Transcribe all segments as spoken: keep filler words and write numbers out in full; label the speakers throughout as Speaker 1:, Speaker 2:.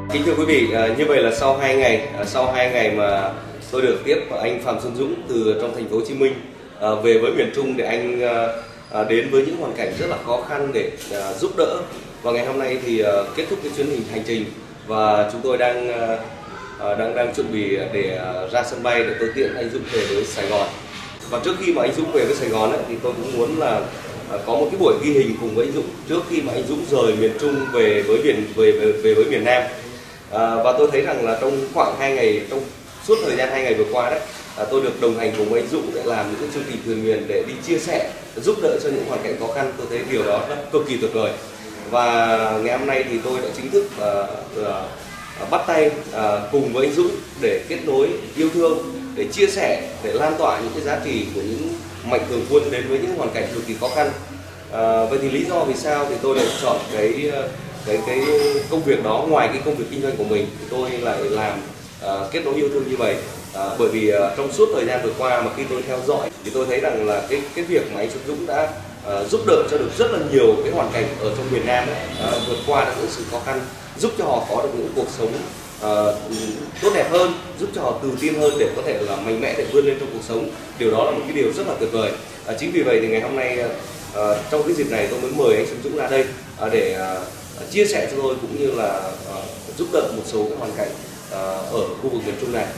Speaker 1: Kính thưa quý vị, như vậy là sau hai ngày, sau hai ngày mà tôi được tiếp anh Phạm Xuân Dũng từ trong thành phố Hồ Chí Minh về với miền Trung để anh đến với những hoàn cảnh rất là khó khăn để giúp đỡ. Và ngày hôm nay thì kết thúc cái chuyến hình hành trình và chúng tôi đang đang đang chuẩn bị để ra sân bay để tôi tiễn anh Dũng về với Sài Gòn. Và trước khi mà anh Dũng về với Sài Gòn ấy, thì tôi cũng muốn là có một cái buổi ghi hình cùng với anh Dũng trước khi mà anh Dũng rời miền Trung về với miền về về, về với miền Nam. À, và tôi thấy rằng là trong khoảng hai ngày, trong suốt thời gian hai ngày vừa qua đấy, à, tôi được đồng hành cùng với anh Dũng để làm những cái chương trình thuyền nguyện để đi chia sẻ, giúp đỡ cho những hoàn cảnh khó khăn. Tôi thấy điều đó rất cực kỳ tuyệt vời. Và ngày hôm nay thì tôi đã chính thức à, à, bắt tay à, cùng với anh Dũng để kết nối yêu thương, để chia sẻ, để lan tỏa những cái giá trị của những mạnh thường quân đến với những hoàn cảnh cực kỳ khó khăn. À, vậy thì lý do vì sao thì tôi lại chọn cái cái cái công việc đó, ngoài cái công việc kinh doanh của mình thì tôi lại làm uh, kết nối yêu thương như vậy. Uh, bởi vì uh, trong suốt thời gian vừa qua mà khi tôi theo dõi thì tôi thấy rằng là cái cái việc mà anh Xuân Dũng đã uh, giúp đỡ cho được rất là nhiều cái hoàn cảnh ở trong miền Nam uh, vượt qua được những sự khó khăn, giúp cho họ có được những cuộc sống uh, tốt đẹp hơn, giúp cho họ tự tin hơn để có thể là mạnh mẽ để vươn lên trong cuộc sống. Điều đó là một cái điều rất là tuyệt vời. Uh, chính vì vậy thì ngày hôm nay uh, trong cái dịp này tôi mới mời anh Xuân Dũng ra đây uh, để uh, chia sẻ cho tôi cũng như là uh, giúp đỡ một số cái hoàn cảnh uh, ở khu vực miền Trung này.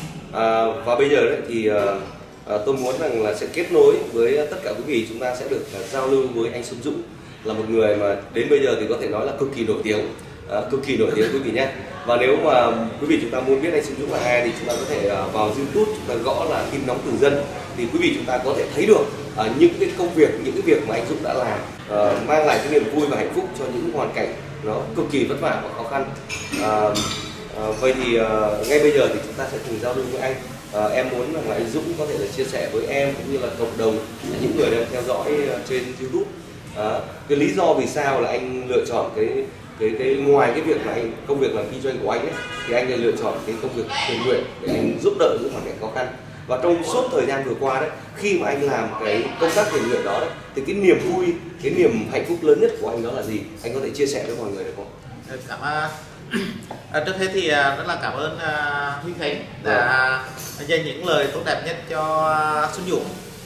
Speaker 1: Uh, và bây giờ đấy thì uh, uh, tôi muốn rằng là sẽ kết nối với tất cả quý vị, chúng ta sẽ được uh, giao lưu với anh Xuân Dũng, là một người mà đến bây giờ thì có thể nói là cực kỳ nổi tiếng, uh, cực kỳ nổi tiếng quý vị nhé. Và nếu mà quý vị chúng ta muốn biết anh Xuân Dũng là ai thì chúng ta có thể uh, vào YouTube chúng ta gõ là Tin Nóng Từ Dân thì quý vị chúng ta có thể thấy được uh, những cái công việc, những cái việc mà anh Dũng đã làm uh, mang lại cái niềm vui và hạnh phúc cho những hoàn cảnh nó cực kỳ vất vả và khó khăn. Uh, uh, vậy thì uh, ngay bây giờ thì chúng ta sẽ cùng giao lưu với anh. Uh, em muốn rằng là anh Dũng có thể là chia sẻ với em cũng như là cộng đồng những người đang theo dõi uh, trên YouTube uh, cái lý do vì sao là anh lựa chọn cái cái cái ngoài cái việc là anh công việc làm kinh doanh của anh ấy, thì anh lại lựa chọn cái công việc thiện nguyện để anh giúp đỡ những hoàn cảnh khó khăn. Và trong suốt thời gian vừa qua đấy, khi mà anh làm cái công tác thiện nguyện đó đấy, thì cái niềm vui, cái niềm hạnh phúc lớn nhất của anh đó là gì? Anh có thể chia sẻ với mọi người được không?
Speaker 2: Cảm ơn. À, trước hết thì rất là cảm ơn uh, Huy Khánh đã vâng. dành những lời tốt đẹp nhất cho Xuân Dũng.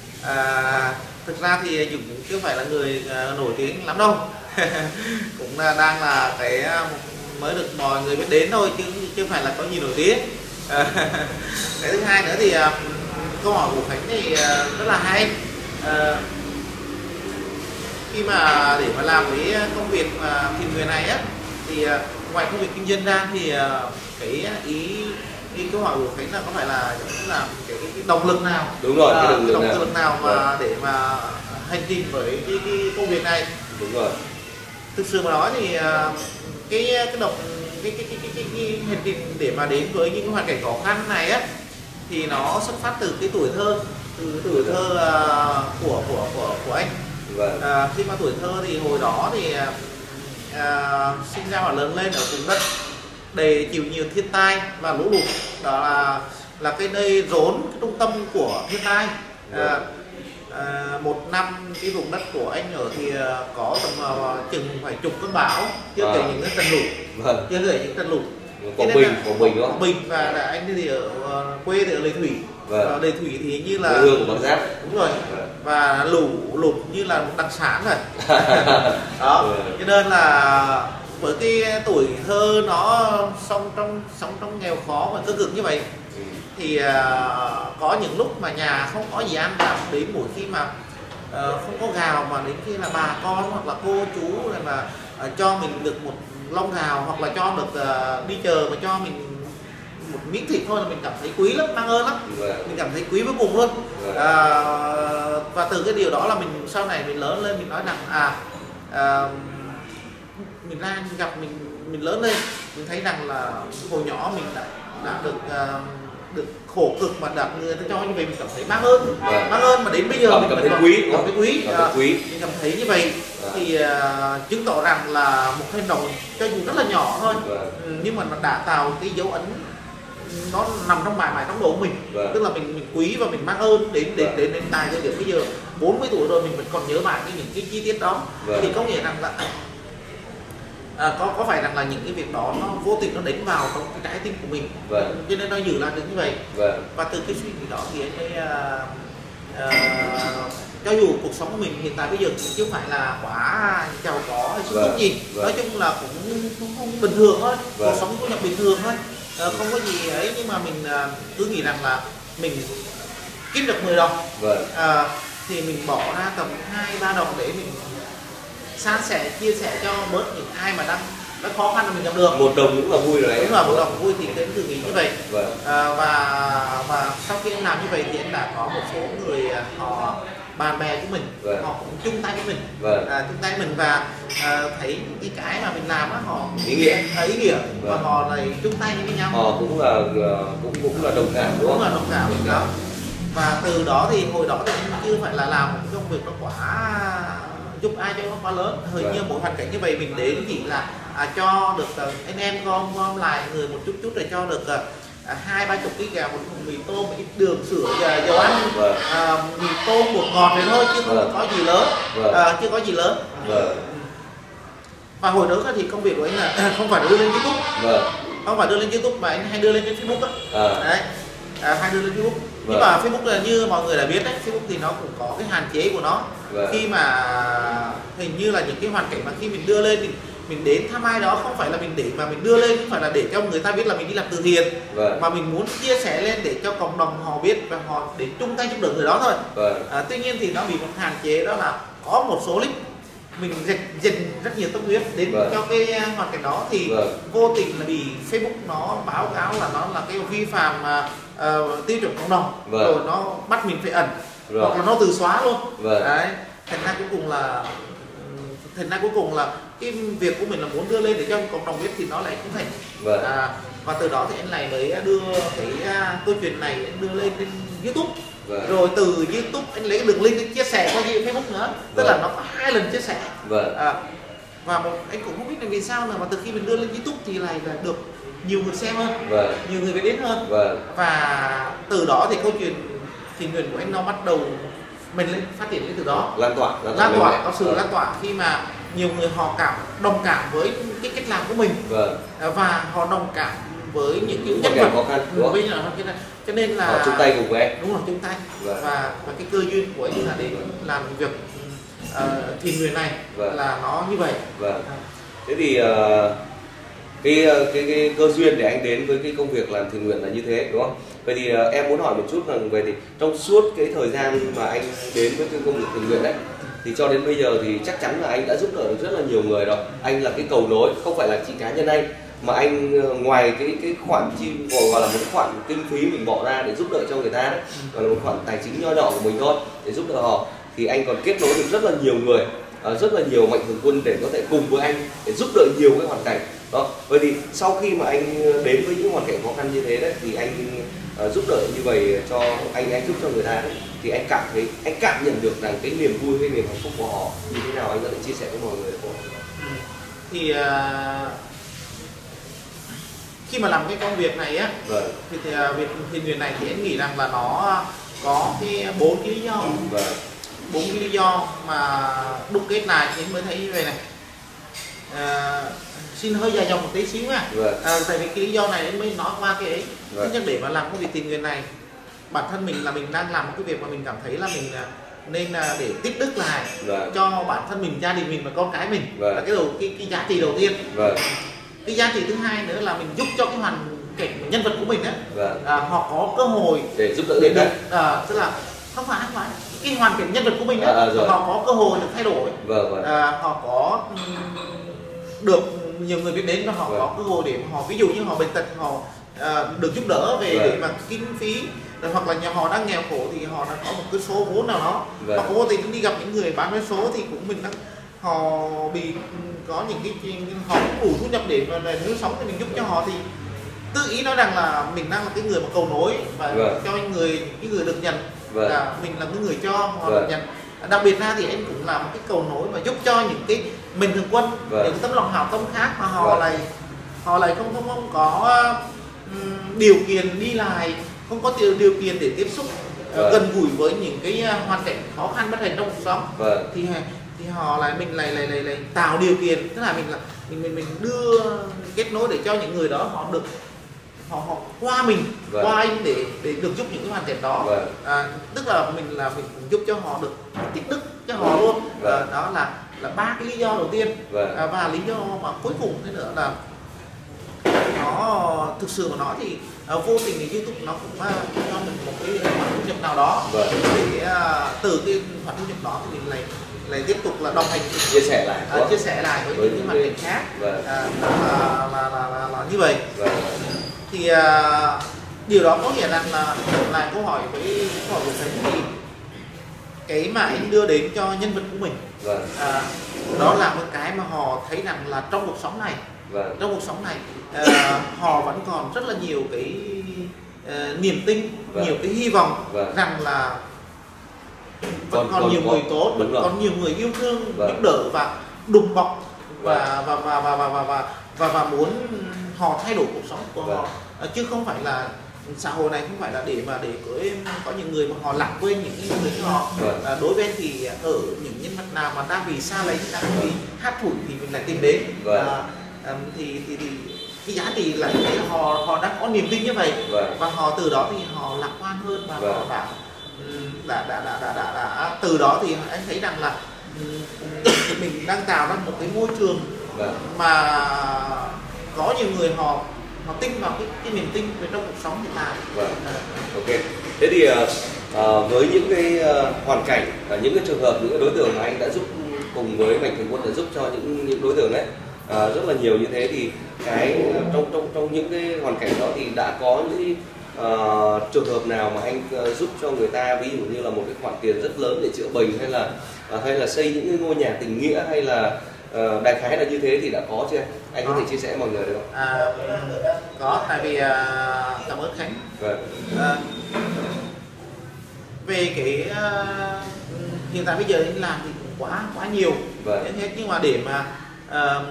Speaker 2: À, thực ra thì Dũng cũng chưa phải là người uh, nổi tiếng lắm đâu. Cũng uh, đang là cái uh, mới được mọi người biết đến thôi, chứ chưa phải là có gì nổi tiếng. À, cái thứ hai nữa thì uh, câu hỏi của Khánh thì uh, rất là hay. Uh, khi mà để mà làm cái công việc mà thiện nguyện này á, thì uh, ngoài công việc kinh doanh ra thì uh, cái ý ý câu hỏi của Khánh là có phải là là cái, cái, cái động lực nào?
Speaker 1: Đúng rồi, cái
Speaker 2: động,
Speaker 1: động,
Speaker 2: động
Speaker 1: nào.
Speaker 2: lực nào mà
Speaker 1: Rồi.
Speaker 2: để mà hành trình với cái, cái công việc này?
Speaker 1: Đúng rồi.
Speaker 2: Thực sự mà nói thì uh, cái cái động cái cái cái, cái, cái, cái hành trình để mà đến với những hoàn cảnh khó khăn này á thì nó xuất phát từ cái tuổi thơ, từ tuổi thơ uh, của của của của anh.
Speaker 1: Vâng.
Speaker 2: Uh, khi mà tuổi thơ thì hồi đó thì uh, sinh ra và lớn lên ở vùng đất đầy chịu nhiều thiên tai và lũ lụt, đó là là cái nơi rốn, cái trung tâm của thiên tai. Uh, uh, một năm cái vùng đất của anh ở thì uh, có tầm uh, chừng phải chục cơn bão, chưa kể những cái trận lụt,
Speaker 1: vâng.
Speaker 2: chưa kể những trận lụt.
Speaker 1: Quảng Bình, Quảng Bình đó.
Speaker 2: Quảng Bình và anh thì ở uh, quê thì ở Lệ Thủy.
Speaker 1: Vâng.
Speaker 2: Lệ Thủy thì như là
Speaker 1: quê hương của Bắc Giáp.
Speaker 2: Đúng rồi.
Speaker 1: Vâng.
Speaker 2: Và lũ lụt như là một đặc sản rồi. Đó. Cho nên là với cái tuổi thơ nó sống trong sống trong nghèo khó và cơ cực như vậy, ừ. thì uh, có những lúc mà nhà không có gì ăn, và đến mỗi khi mà uh, không có gạo, mà đến khi là bà con hoặc là cô chú này mà uh, cho mình được một lông gạo, hoặc là cho được uh, đi chờ mà cho mình một miếng thịt thôi là mình cảm thấy quý lắm, mang ơn lắm. Vâng. Mình cảm thấy quý vô cùng luôn. Vâng. À, và từ cái điều đó là mình sau này mình lớn lên mình nói rằng à, à mình ra mình gặp mình mình lớn lên mình thấy rằng là hồi nhỏ mình đã đã được uh, được khổ cực mà được người ta cho như vậy, mình cảm thấy mang ơn. Vâng. Mang ơn mà đến bây giờ
Speaker 1: cảm
Speaker 2: mình
Speaker 1: cảm thấy
Speaker 2: còn,
Speaker 1: quý,
Speaker 2: cảm thấy quý,
Speaker 1: cảm thấy quý.
Speaker 2: Mình cảm thấy như vậy. Vâng. Thì uh, chứng tỏ rằng là một hành động cho dù rất là nhỏ thôi. Vâng. Nhưng mà nó đã tạo cái dấu ấn, nó nằm trong mãi mãi trong đầu mình. Vâng. Tức là mình mình quý và mình mang ơn đến đến vâng. đến đến tài thời điểm bây giờ bốn mươi tuổi rồi mình vẫn còn nhớ mãi những cái chi tiết đó. Vâng. Thì có nghĩa rằng là à, có có phải rằng là những cái việc đó nó vô tình nó đánh vào trong cái trái tim của mình,
Speaker 1: vâng.
Speaker 2: cho nên nó giữ lại được như vậy.
Speaker 1: Vâng.
Speaker 2: Và từ cái suy nghĩ đó thì anh mới à, à, cho dù cuộc sống của mình hiện tại bây giờ cũng chưa phải là quá giàu có hay sung túc
Speaker 1: vâng.
Speaker 2: gì,
Speaker 1: vâng.
Speaker 2: nói chung là cũng, cũng không bình thường thôi,
Speaker 1: vâng.
Speaker 2: cuộc sống thu nhập bình thường thôi, à, không có gì ấy, nhưng mà mình à, cứ nghĩ rằng là mình kiếm được mười đồng,
Speaker 1: vâng.
Speaker 2: à, thì mình bỏ ra tầm hai ba đồng để mình san sẻ, chia sẻ cho bớt những ai mà đang rất khó khăn mà mình gặp được.
Speaker 1: Một đồng cũng là vui rồi đấy.
Speaker 2: Đúng là một đồng vui thì đến từ nghĩ như vậy.
Speaker 1: Vâng.
Speaker 2: À, và và sau khi anh làm như vậy thì anh đã có một số người họ bạn bè của mình,
Speaker 1: vâng.
Speaker 2: họ cũng chung tay với mình,
Speaker 1: vâng.
Speaker 2: à, chung tay với mình và à, thấy cái cái mà mình làm á họ
Speaker 1: ý nghĩa,
Speaker 2: à, ý nghĩa
Speaker 1: vâng.
Speaker 2: và họ lại chung tay với nhau.
Speaker 1: Họ cũng là cũng cũng là đồng cảm đúng không?
Speaker 2: Cũng là đồng cảm đó. Và từ đó thì hồi đó thì anh chưa phải là làm một công việc nó quá giúp ai cho nó quá lớn, hơi vâng. như mỗi hoàn cảnh như vậy mình đến chỉ là à, cho được uh, anh em gom gom lại người một chút chút để cho được uh, hai ba chục ký gà, một thùng mì tôm, một ít đường sữa và dầu ăn, vâng. uh, mì tôm bột ngọt này thôi chứ không vâng. có gì lớn, vâng. uh, chưa có gì lớn. Vâng. Và hồi đó thì công việc của anh là không phải đưa lên YouTube, vâng. không phải đưa lên YouTube mà anh hay đưa lên trên Facebook đó. À. Đấy. À, hay đưa lên Facebook. Vâng. Nhưng mà Facebook là như mọi người đã biết đấy, Facebook thì nó cũng có cái hạn chế của nó. Vâng. Khi mà hình như là những cái hoàn cảnh mà khi mình đưa lên thì mình đến thăm ai đó không phải là mình để mà mình đưa lên, không phải là để cho người ta biết là mình đi làm từ thiện, vâng. mà mình muốn chia sẻ lên để cho cộng đồng họ biết và họ để chung tay giúp đỡ người đó thôi. Vâng. À, tuy nhiên thì nó bị một hạn chế đó là có một số clip mình dành, dành rất nhiều tâm huyết đến vâng. cho cái hoàn cảnh đó thì vâng. vô tình là bị Facebook nó báo cáo là nó là cái vi phạm uh, tiêu chuẩn cộng đồng, vâng. rồi nó bắt mình phải ẩn, vâng. hoặc là nó từ xóa luôn. Vâng. Đấy. Thành ra cuối cùng là thành ra cuối cùng là cái việc của mình là muốn đưa lên để cho cộng đồng biết thì nó lại không thành. Vâng. À, và từ đó thì anh này mới đưa cái uh, câu chuyện này anh đưa lên trên YouTube. Vâng. Rồi từ YouTube anh lấy đường link anh chia sẻ qua Facebook nữa, tức vâng. là nó có hai lần chia sẻ. Vâng. À, và một, anh cũng không biết là vì sao nữa mà từ khi mình đưa lên YouTube thì lại là được nhiều người xem hơn, vâng. nhiều người biết đến hơn, vâng. và từ đó thì câu chuyện thiện nguyện của anh nó bắt đầu mình lên phát triển lên từ đó,
Speaker 1: lan tỏa, lan
Speaker 2: tỏa, lan tỏa có sự
Speaker 1: vâng.
Speaker 2: lan tỏa khi mà nhiều người họ cảm đồng cảm với cái cách làm của mình, vâng. và họ đồng cảm với những cái nhân vật
Speaker 1: khó khăn, đúng không?
Speaker 2: Cho nên là
Speaker 1: họ chung tay cùng với em,
Speaker 2: đúng rồi, chung tay, vâng. và và cái cơ duyên của anh là để làm việc uh, thiện nguyện này, vâng. là nó như vậy.
Speaker 1: Vâng. Thế thì uh, cái, cái cái cơ duyên để anh đến với cái công việc làm thiện nguyện là như thế, đúng không? Vậy thì uh, em muốn hỏi một chút rằng về thì trong suốt cái thời gian mà anh đến với cái công việc thiện nguyện đấy, thì cho đến bây giờ thì chắc chắn là anh đã giúp đỡ được rất là nhiều người rồi. Anh là cái cầu nối, không phải là chỉ cá nhân anh, mà anh ngoài cái cái khoản chi gọi là một cái khoản kinh phí mình bỏ ra để giúp đỡ cho người ta đấy, gọi là một khoản tài chính nho nhỏ của mình thôi để giúp đỡ họ, thì anh còn kết nối được rất là nhiều người, rất là nhiều mạnh thường quân để có thể cùng với anh để giúp đỡ nhiều cái hoàn cảnh đó. Vậy thì sau khi mà anh đến với những hoàn cảnh khó khăn như thế đấy, thì anh uh, giúp đỡ như vậy cho anh anh giúp cho người ta đấy, thì anh cảm thấy anh cảm nhận được rằng cái niềm vui hay niềm hạnh phúc của họ như thế nào, anh có thể chia sẻ với mọi người được không?
Speaker 2: Thì uh... khi mà làm cái công việc này á, vâng. thì, thì uh, việc thiện nguyện này thì em nghĩ rằng là nó có cái bốn cái lý do, vâng. bốn cái lý do mà đúc kết lại thì em mới thấy như vậy này. À, xin hơi dài dòng một tí xíu nha, vâng. à, tại vì cái lý do này em mới nói qua cái ấy. Vâng. Thứ nhất, để mà làm công việc thiện nguyện này, bản thân mình là mình đang làm một cái việc mà mình cảm thấy là mình nên để tích đức lại, vâng. cho bản thân mình, gia đình mình và con cái mình, vâng. là cái đầu cái, cái giá trị đầu tiên. Vâng. Cái giá trị thứ hai nữa là mình giúp cho cái hoàn cảnh nhân vật của mình á, vâng. à, họ có cơ hội
Speaker 1: để giúp đỡ người khác,
Speaker 2: à, tức là không phải không phải cái hoàn cảnh nhân vật của mình á, à, à, họ có cơ hội được thay đổi, vâng, vâng. À, họ có được nhiều người biết đến và họ, vâng. có cơ hội để họ, ví dụ như họ bệnh tật, họ à, được giúp đỡ về vâng. để mà kinh phí, hoặc là nhà họ đang nghèo khổ thì họ đã có một cái số vốn nào đó, vâng. hoặc vô tình đi gặp những người bán vé số thì cũng mình đang họ bị có những cái họ cũng đủ thu nhập để mà nuôi sống thì mình giúp cho họ, thì tự ý nói rằng là mình đang là cái người mà cầu nối và vâng. cho người cái người được nhận, vâng. là mình là cái người cho họ vâng. được nhận. Đặc biệt ra thì em cũng là một cái cầu nối và giúp cho những cái mình thường quân, vâng. những tấm lòng hảo tâm khác mà họ vâng. lại họ lại không không không có um, điều kiện đi lại, không có điều, điều kiện để tiếp xúc vâng. gần gũi với những cái hoàn cảnh khó khăn bất hạnh trong cuộc sống, vâng. thì thì họ lại mình lại lại lại, lại tạo điều kiện, tức là mình là mình mình mình đưa kết nối để cho những người đó họ được họ họ qua mình,
Speaker 1: vâng.
Speaker 2: qua anh để để được giúp những cái hoàn cảnh đó.
Speaker 1: Vâng.
Speaker 2: À, tức là mình là mình giúp cho họ được tích đức cho họ luôn.
Speaker 1: Vâng.
Speaker 2: À, đó là là ba cái lý do đầu tiên.
Speaker 1: Vâng.
Speaker 2: À, và lý do mà cuối cùng thế nữa là nó thực sự mà nói thì uh, vô tình thì YouTube nó cũng uh, cho mình một cái khoản thu nhập nào đó.
Speaker 1: Vâng.
Speaker 2: Để uh, từ cái khoản thu nhập đó thì mình lại lại tiếp tục là đồng hành,
Speaker 1: chia sẻ lại
Speaker 2: uh, chia sẻ lại với, với những cái hoàn cảnh khác.
Speaker 1: Vâng.
Speaker 2: uh, là, là, là, là, là, là như vậy.
Speaker 1: Vâng.
Speaker 2: Thì uh, điều đó có nghĩa rằng là lại câu hỏi với câu hỏi của Khánh thì cái mà anh đưa đến cho nhân vật của mình,
Speaker 1: vâng.
Speaker 2: uh, đó là một cái mà họ thấy rằng là trong cuộc sống này,
Speaker 1: vâng.
Speaker 2: trong cuộc sống này uh, họ vẫn còn rất là nhiều cái uh, niềm tin, vâng. nhiều cái hy vọng, vâng. rằng là vẫn còn, còn nhiều có, người tốt, vẫn còn nhiều người yêu thương, vâng. giúp đỡ và đùm bọc, vâng. và, và, và, và, và, và, và, và, và muốn họ thay đổi cuộc sống của vâng. họ, uh, chứ không phải là xã hội này không phải là để mà để cưới có những người mà họ lãng quên những người của họ. Vâng. À, đối với anh thì ở những nhân vật nào mà đang bị xa lánh, đang bị hát thủi thì mình lại tìm đến. Vâng. À, à, thì, thì thì cái giá trị là thấy là họ họ đang có niềm tin như vậy. Vâng. Và họ từ đó thì họ lạc quan hơn và vâng. họ đã đã, đã, đã, đã, đã, đã từ đó thì anh thấy rằng là mình đang tạo ra một cái môi trường vâng. mà có nhiều người họ họ tin vào cái, cái niềm tin về trong cuộc sống hiện tại.
Speaker 1: Vâng. À. Ok. Thế thì uh, với những cái uh, hoàn cảnh, uh, những cái trường hợp, những cái đối tượng mà anh đã giúp cùng với Mạnh Thường Quân đã giúp cho những những đối tượng đấy uh, rất là nhiều như thế, thì cái uh, trong trong trong những cái hoàn cảnh đó thì đã có những uh, trường hợp nào mà anh uh, giúp cho người ta, ví dụ như là một cái khoản tiền rất lớn để chữa bệnh, hay là uh, hay là xây những cái ngôi nhà tình nghĩa, hay là uh, đại khái là như thế thì đã có chưa? Anh có thể chia sẻ với mọi người được không?
Speaker 2: À, có, tại vì uh, cảm ơn Khánh. Vâng. Uh, về cái uh, hiện tại bây giờ anh làm thì cũng quá quá nhiều. Vâng. Nhưng mà để mà uh,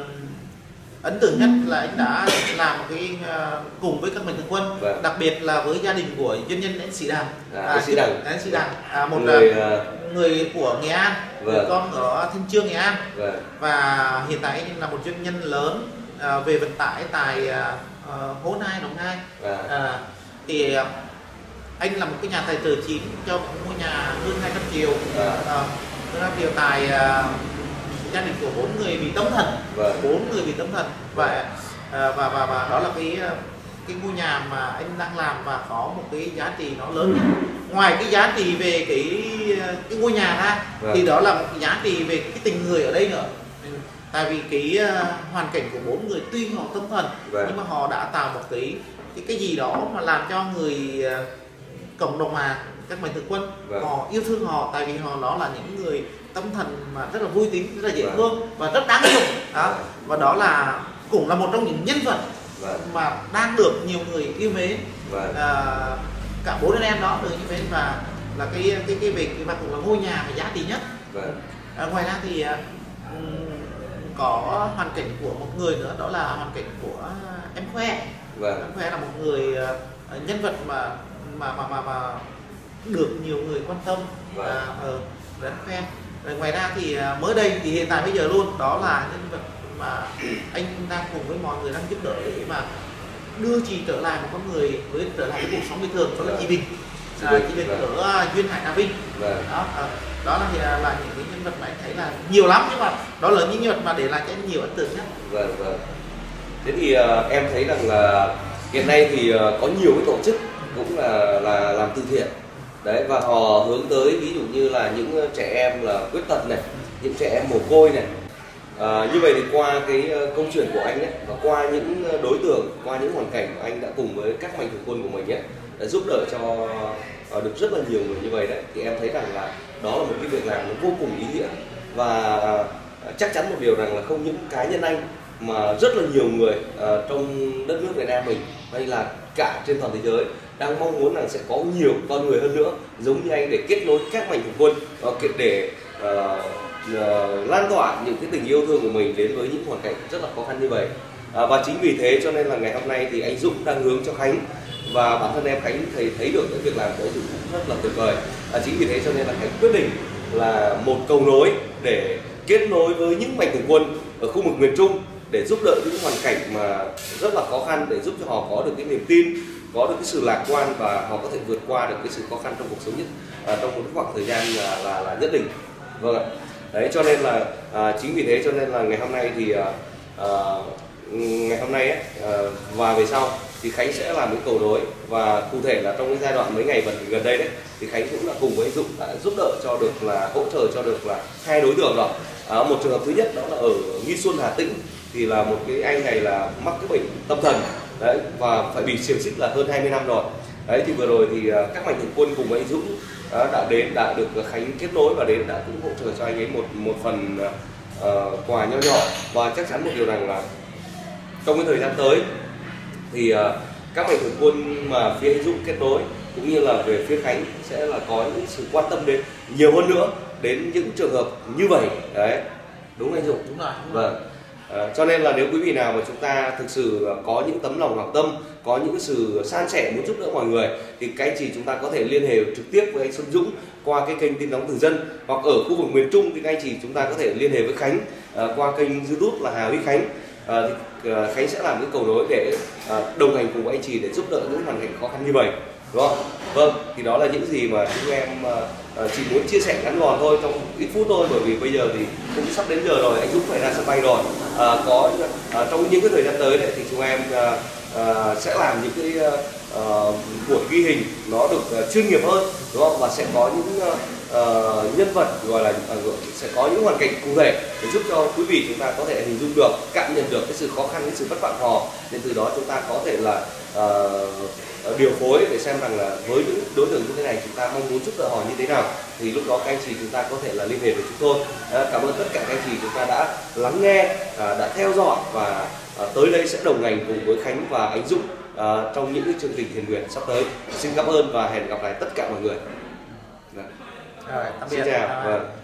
Speaker 2: ấn tượng nhất là anh đã làm một cái uh, cùng với các Mạnh Thường Quân, vâng. đặc biệt là với gia đình của doanh nhân anh Sĩ Đằng.
Speaker 1: À, anh Sĩ Đằng.
Speaker 2: Anh Sĩ Đằng, à, một
Speaker 1: người,
Speaker 2: uh, người của Nghệ An, vâng. người con ở Thanh Chương, Nghệ An. Vâng. Và hiện tại anh là một doanh nhân lớn uh, về vận tải tại uh, Hố Nai, Đồng Nai. Vâng. Uh, thì uh, anh là một cái nhà tài trợ chính cho một ngôi nhà hơn hai trăm triệu, vâng. uh, hơn hai trăm triệu tại uh, gia đình của bốn người bị tâm thần, vâng. bốn người bị tâm thần, và và và, và đó là cái cái ngôi nhà mà anh đang làm và có một cái giá trị nó lớn nhất. Ngoài cái giá trị về cái cái ngôi nhà ra, vâng. thì đó là một cái giá trị về cái tình người ở đây nữa. Tại vì cái uh, hoàn cảnh của bốn người tuy họ tâm thần, vâng. nhưng mà họ đã tạo một cái cái cái gì đó mà làm cho người uh, cộng đồng mà các Mạnh Thường Quân, vâng. họ yêu thương họ, tại vì họ đó là những người tâm thần mà rất là vui tính, rất là dễ thương, vâng. và rất đáng yêu đó. Và đó là cũng là một trong những nhân vật, vâng. mà đang được nhiều người yêu mến, vâng. à, cả bốn anh em đó được như mến, và là cái cái cái về và cũng là ngôi nhà mà giá trị nhất, vâng. à, ngoài ra thì um, có hoàn cảnh của một người nữa, đó là hoàn cảnh của em Khoe, vâng. em Khoe là một người uh, nhân vật mà mà mà mà, mà được nhiều người quan tâm, vâng. à, ở em Khoe. Rồi ngoài ra thì mới đây thì hiện tại bây giờ luôn, đó là nhân vật mà anh đang cùng với mọi người đang giúp đỡ để mà đưa chị trở lại một con người với trở lại cuộc sống bình thường, đó là chị Bình, à, chị Bình ở uh, Duyên Hải, Trà Vinh. Đó, à, đó là là những cái nhân vật mà anh thấy là nhiều lắm, nhưng mà đó là những nhân vật mà để lại cho anh nhiều ấn tượng nhất.
Speaker 1: Vâng, vâng. Thế thì uh, em thấy rằng là hiện nay thì uh, có nhiều cái tổ chức cũng là là làm từ thiện. Đấy, và họ hướng tới ví dụ như là những trẻ em là khuyết tật này, những trẻ em mồ côi này. À, như vậy thì qua cái câu chuyện của anh ấy, và qua những đối tượng, qua những hoàn cảnh mà anh đã cùng với các Mạnh Thường Quân của mình ấy, đã giúp đỡ cho uh, được rất là nhiều người như vậy đấy, thì em thấy rằng là đó là một cái việc làm nó vô cùng ý nghĩa. Và uh, chắc chắn một điều rằng là không những cá nhân anh mà rất là nhiều người uh, trong đất nước Việt Nam mình, hay là cả trên toàn thế giới đang mong muốn rằng sẽ có nhiều con người hơn nữa giống như anh để kết nối các Mạnh Thường Quân, để uh, uh, lan tỏa những cái tình yêu thương của mình đến với những hoàn cảnh rất là khó khăn như vậy. Uh, và chính vì thế cho nên là ngày hôm nay thì anh Dũng đang hướng cho Khánh, và bản thân em Khánh thấy thấy được cái việc làm của anh Dũng rất là tuyệt vời. Uh, chính vì thế cho nên là Khánh quyết định là một cầu nối để kết nối với những Mạnh Thường Quân ở khu vực miền Trung để giúp đỡ những hoàn cảnh mà rất là khó khăn, để giúp cho họ có được cái niềm tin, có được cái sự lạc quan và họ có thể vượt qua được cái sự khó khăn trong cuộc sống nhất à, trong một khoảng thời gian là, là, là nhất định. Vâng ạ. Đấy, cho nên là à, chính vì thế cho nên là ngày hôm nay thì à, à, ngày hôm nay ấy, à, và về sau thì Khánh sẽ làm cái cầu nối, và cụ thể là trong cái giai đoạn mấy ngày gần đây đấy thì Khánh cũng đã cùng với Dũng đã giúp đỡ cho được là hỗ trợ cho được là hai đối tượng rồi. À, một trường hợp thứ nhất đó là ở Nghi Xuân, Hà Tĩnh, thì là một cái anh này là mắc cái bệnh tâm thần đấy và phải bị xiềng xích là hơn hai mươi năm rồi. Đấy thì vừa rồi thì các mạnh thường quân cùng với anh Dũng đã đến, đã được Khánh kết nối và đến đã cũng hỗ trợ cho anh ấy một một phần uh, quà nho nhỏ, và chắc chắn một điều rằng là trong cái thời gian tới thì uh, các mạnh thường quân mà phía anh Dũng kết nối cũng như là về phía Khánh sẽ là có những sự quan tâm đến nhiều hơn nữa đến những trường hợp như vậy đấy, đúng không anh Dũng?
Speaker 2: Đúng rồi. Đúng rồi.
Speaker 1: Vâng. À, cho nên là nếu quý vị nào mà chúng ta thực sự có những tấm lòng hảo tâm, có những sự san sẻ muốn giúp đỡ mọi người, thì các anh chị chúng ta có thể liên hệ trực tiếp với anh Xuân Dũng qua cái kênh tin nóng từ dân, hoặc ở khu vực miền Trung thì các anh chị chúng ta có thể liên hệ với Khánh à, qua kênh YouTube là Hà Huy Khánh. À, thì à, Khánh sẽ làm cái cầu nối để à, đồng hành cùng với anh chị để giúp đỡ những hoàn cảnh khó khăn như vậy, đúng không? Vâng, thì đó là những gì mà chúng em uh, chỉ muốn chia sẻ ngắn gọn thôi trong ít phút thôi, bởi vì bây giờ thì cũng sắp đến giờ rồi, anh Dũng phải ra sân bay rồi. Uh, có uh, trong những cái thời gian tới đấy thì chúng em uh, uh, sẽ làm những cái uh, buổi ghi hình nó được uh, chuyên nghiệp hơn, đúng không? Và sẽ có những uh, uh, nhân vật gọi là uh, sẽ có những hoàn cảnh cụ thể để giúp cho quý vị chúng ta có thể hình dung được, cảm nhận được cái sự khó khăn, cái sự vất vả của họ, nên từ đó chúng ta có thể là uh, điều phối để xem rằng là với những đối tượng như thế này chúng ta mong muốn giúp đỡ họ như thế nào, thì lúc đó các anh chị chúng ta có thể là liên hệ với chúng tôi. À, cảm ơn tất cả các anh chị chúng ta đã lắng nghe, à, đã theo dõi, và à, tới đây sẽ đồng hành cùng với Khánh và anh Dũng à, trong những cái chương trình thiện nguyện sắp tới. Xin cảm ơn và hẹn gặp lại tất cả mọi người.
Speaker 2: Rồi, tạm biệt.
Speaker 1: Xin chào. Vâng.